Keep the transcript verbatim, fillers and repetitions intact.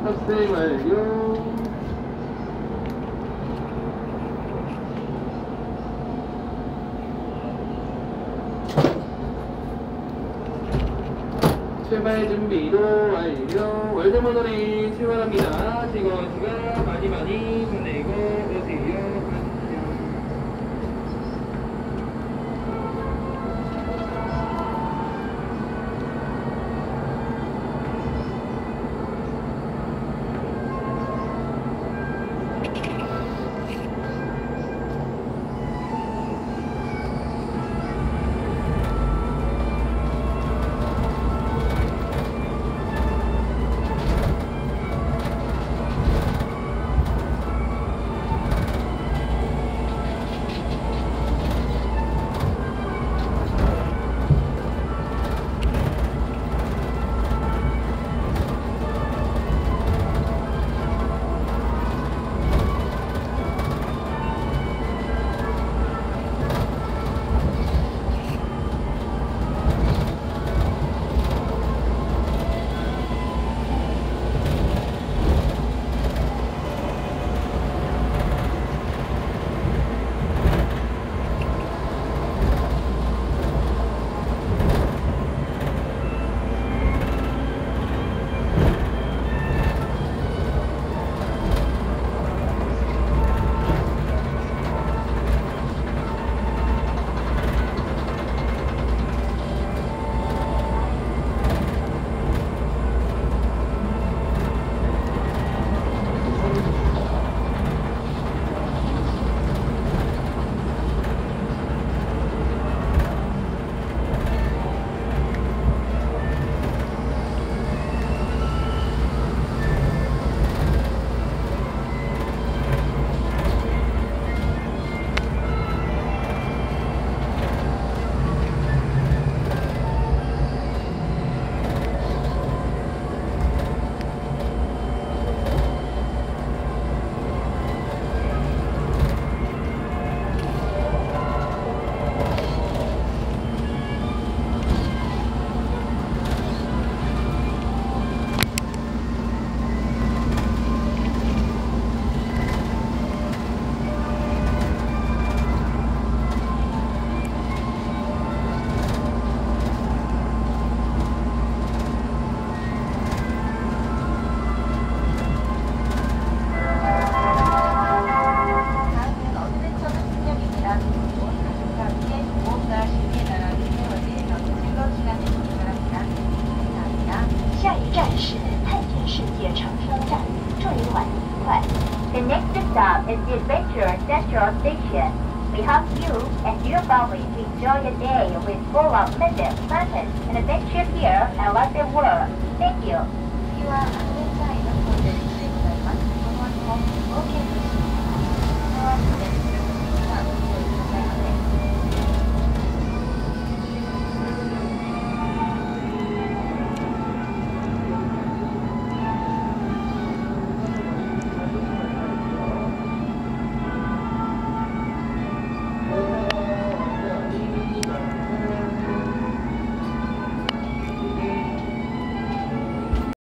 탑승 완료. 출발 준비도 완료. 월드모델이 출발합니다. 직원수가 많이 많이 보내고 오세요. The next stop is the Adventure Central Station. We hope you and your family to enjoy a day with full of music, fun, and adventure here at London World. Thank you. You are adventure in the